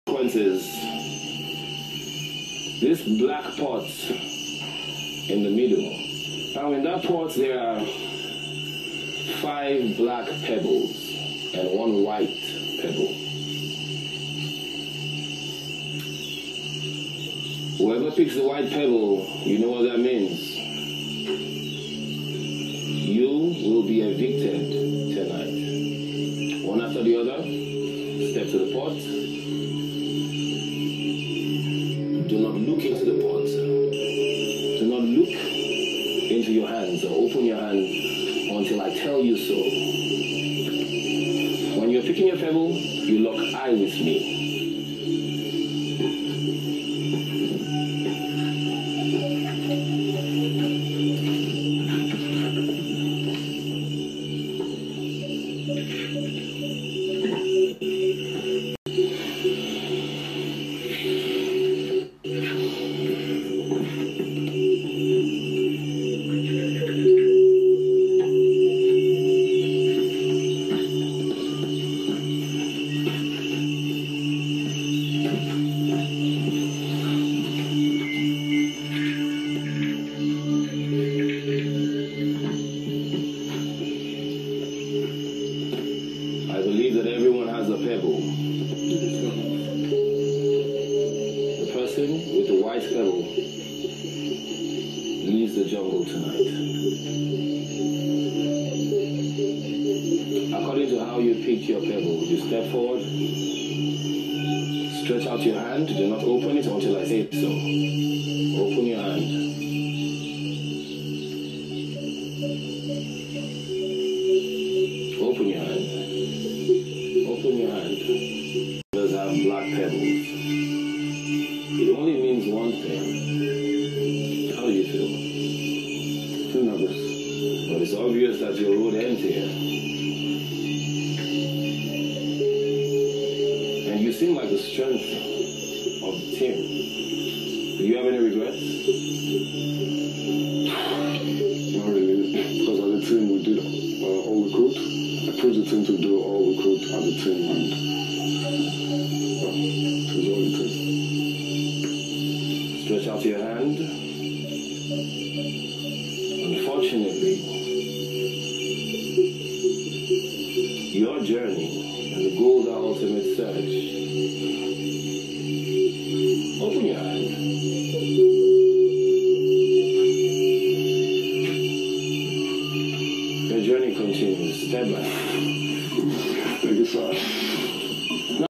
consequences. This black pot in the middle. Now in that pot there are 5 black pebbles and 1 white pebble. Whoever picks the white pebble, you know what that means. You will be evicted tonight. One after the other, step to the pot. Do not look into the pot. Do not look into your hands or open your hands until I tell you so. When you're picking your pebble, you lock eye with me. I believe that everyone has a pebble. The person with the white pebble leaves the jungle tonight. According to how you picked your pebble, you step forward, stretch out your hand, do not open it until I say so. Open your hand. Open your hand. Open your hand. Does have black pebbles. It only means one thing. How do you feel? Feel nervous. But it's obvious that your road ends here. And you seem like the strength of the team. Do you have any regrets? Not really, because as a team we did all we could. I pushed the team to do all we could as a team, and it was all it took. Stretch out your hand. Unfortunately, your journey and the goal of the ultimate search